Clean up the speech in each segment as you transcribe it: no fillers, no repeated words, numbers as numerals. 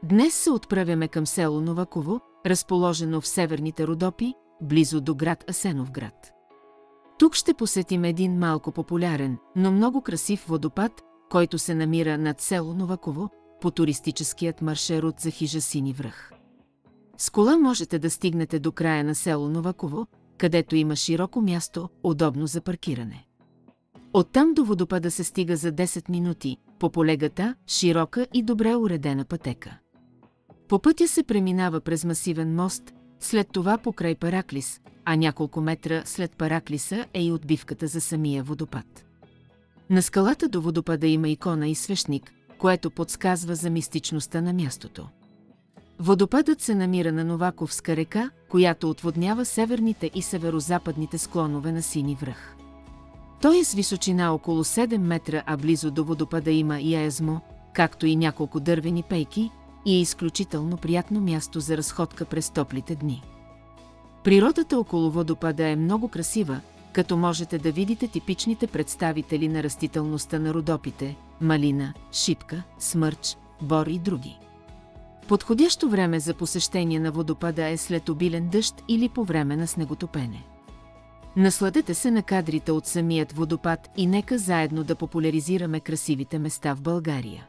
Днес се отправяме към село Новаково, разположено в северните Родопи, близо до град Асеновград. Тук ще посетим един малко популярен, но много красив водопад, който се намира над село Новаково, по туристическият маршрут за хижа Сини връх. С кола можете да стигнете до края на село Новаково, където има широко място, удобно за паркиране. Оттам до водопада се стига за 10 минути, по полегата, широка и добре уредена пътека. По пътя се преминава през масивен мост, след това покрай Параклис, а няколко метра след Параклиса е и отбивката за самия водопад. На скалата до водопада има икона и свещник, което подсказва за мистичността на мястото. Водопадът се намира на Новаковска река, която отводнява северните и северозападните склонове на Сини връх. Той е с височина около 7 метра, а близо до водопада има и аязмо, както и няколко дървени пейки, и е изключително приятно място за разходка през топлите дни. Природата около водопада е много красива, като можете да видите типичните представители на растителността на Родопите – малина, шипка, смърч, бор и други. Подходящо време за посещение на водопада е след обилен дъжд или по време на снеготопене. Насладете се на кадрите от самият водопад и нека заедно да популяризираме красивите места в България.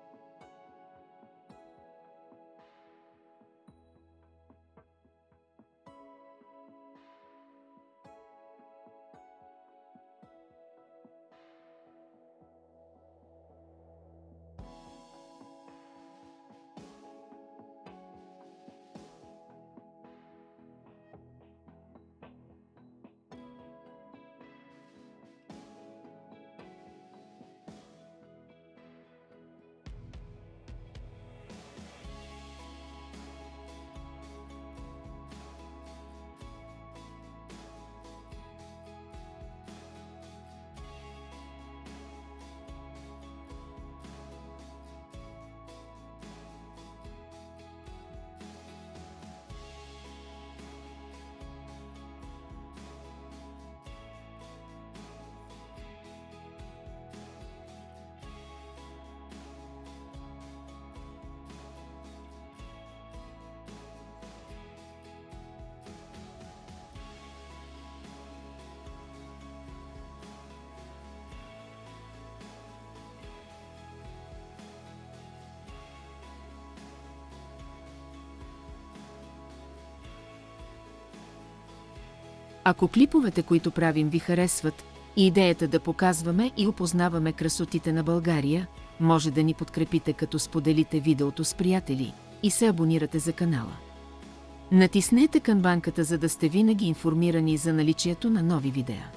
Ако клиповете, които правим, ви харесват и идеята да показваме и опознаваме красотите на България, може да ни подкрепите, като споделите видеото с приятели и се абонирате за канала. Натиснете камбанката, за да сте винаги информирани за наличието на нови видеа.